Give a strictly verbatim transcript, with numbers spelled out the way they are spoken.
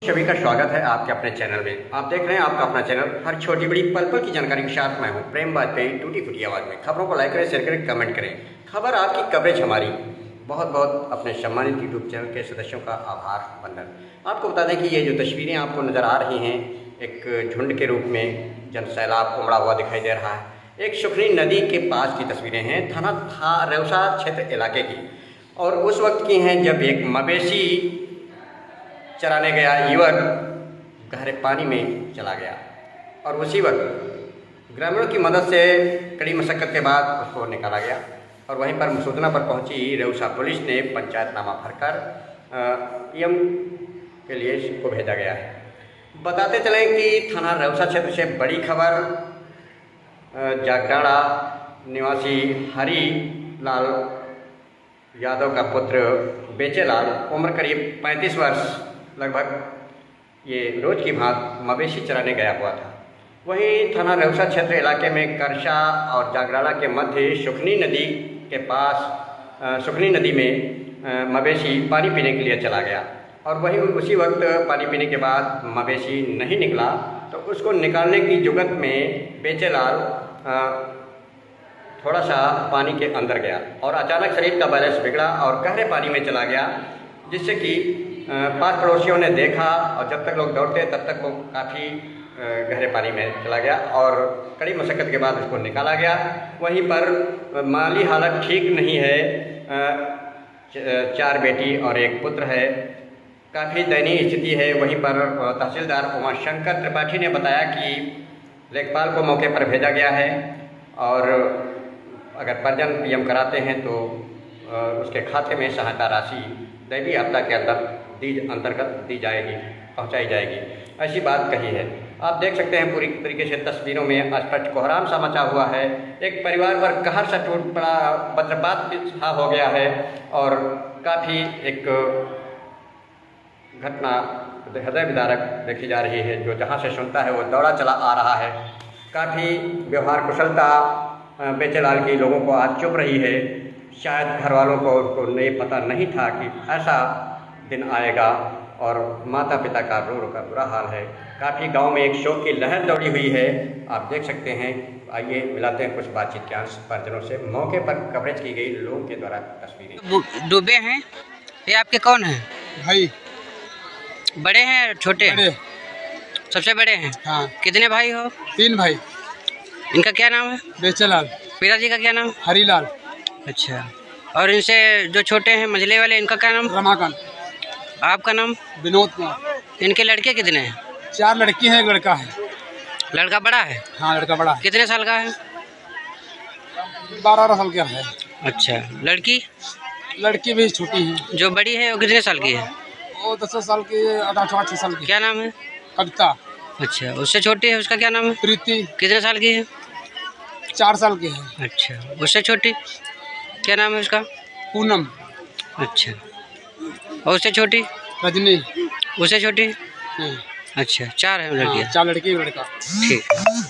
सभी का स्वागत है आपके अपने चैनल में। आप देख रहे हैं आपका अपना चैनल, हर छोटी बड़ी पल पल की जानकारी के साथ मैं हूं प्रेम वाजपेयी। टूटी फूटी आवाज़ में खबरों को लाइक करें, शेयर करें, कमेंट करें। खबर आपकी, कवरेज हमारी। बहुत बहुत अपने सम्मानित यूट्यूब चैनल के सदस्यों का आभार वंदन। आपको बता दें कि ये जो तस्वीरें आपको नज़र आ रही हैं, एक झुंड के रूप में जन सैलाब उमड़ा हुआ दिखाई दे रहा है। एक सुखनी नदी के पास की तस्वीरें हैं, थाना था रेवसा क्षेत्र इलाके की, और उस वक्त की हैं जब एक मवेशी चराने गया युवक गहरे पानी में चला गया और उसी वक्त ग्रामीणों की मदद से कड़ी मशक्कत के बाद उसको निकाला गया। और वहीं पर सूचना पर पहुंची रेवसा पुलिस ने पंचायतनामा भरकर पीएम के लिए उसको भेजा गया है। बताते चलें कि थाना रेवसा क्षेत्र से बड़ी खबर, जागराड़ा निवासी हरी लाल यादव का पुत्र बेचेलाल, उम्र करीब पैंतीस वर्ष लगभग, ये रोज की भांत मवेशी चराने गया हुआ था। वहीं थाना रेवसा क्षेत्र इलाके में करशा और जागराड़ा के मध्य सुखनी नदी के पास सुखनी नदी में मवेशी पानी पीने के लिए चला गया और वहीं उसी वक्त पानी पीने के बाद मवेशी नहीं निकला तो उसको निकालने की जुगत में बेचेलाल थोड़ा सा पानी के अंदर गया और अचानक शरीर का बैलेंस बिगड़ा और गहरे पानी में चला गया, जिससे कि पास पड़ोसियों ने देखा और जब तक लोग दौड़ते तब तक वो काफ़ी गहरे पानी में चला गया और कड़ी मशक्कत के बाद उसको निकाला गया। वहीं पर माली हालत ठीक नहीं है, चार बेटी और एक पुत्र है, काफ़ी दयनीय स्थिति है। वहीं पर तहसीलदार उमाशंकर त्रिपाठी ने बताया कि लेखपाल को मौके पर भेजा गया है और अगर परिजन पीएम कराते हैं तो उसके खाते में सहायता राशि दैवीय आपदा के अंदर दी अंतर्गत दी जाएगी, पहुंचाई जाएगी, ऐसी बात कही है। आप देख सकते हैं पूरी तरीके से तस्वीरों में स्पष्ट कोहराम सा मचा हुआ है। एक परिवार पर कहर सा टूट पड़ा, वज्रपात सा हो गया है और काफ़ी एक घटना हृदय विदारक देखी जा रही है। जो जहाँ से सुनता है वो दौड़ा चला आ रहा है। काफ़ी व्यवहार कुशलता बेचेलाल की लोगों को आज चुभ रही है। शायद घर वालों को उनको नहीं पता नहीं था कि ऐसा दिन आएगा और माता पिता का रो रो का बुरा हाल है। काफ़ी गांव में एक शोक की लहर दौड़ी हुई है, आप देख सकते हैं। आइए मिलाते हैं कुछ बातचीत के अंश परिजनों से। मौके पर कवरेज की गई लोगों के द्वारा तस्वीरें। डूबे हैं ये आपके कौन हैं? भाई बड़े हैं छोटे? बड़े। सबसे बड़े हैं? हाँ। कितने भाई हो? तीन भाई। इनका क्या नाम है? बेचेलाल। पिताजी का क्या नाम? हरीलाल। अच्छा, और इनसे जो छोटे हैं मझले वाले, इनका क्या नाम? रमाकांत। आपका नाम? विनोद कुमार। इनके लड़के कितने हैं? चार लड़की हैं, एक लड़का है। लड़का बड़ा है? हाँ, लड़का बड़ा है। कितने साल का है? बारह साल का है। अच्छा, लड़की? लड़की भी छोटी है। जो बड़ी है वो कितने साल की है? वो दस साल की, आठ आठ साल की। क्या नाम है? कविता। अच्छा, उससे छोटी है, उसका क्या नाम है? प्रीति। कितने साल की है? चार साल की है। अच्छा, उससे छोटी क्या नाम है उसका? पूनम। अच्छा, और उससे छोटी? रजनी। उससे छोटी? नहीं। अच्छा, चार है लड़कियाँ। चार लड़की एक लड़का। ठीक है।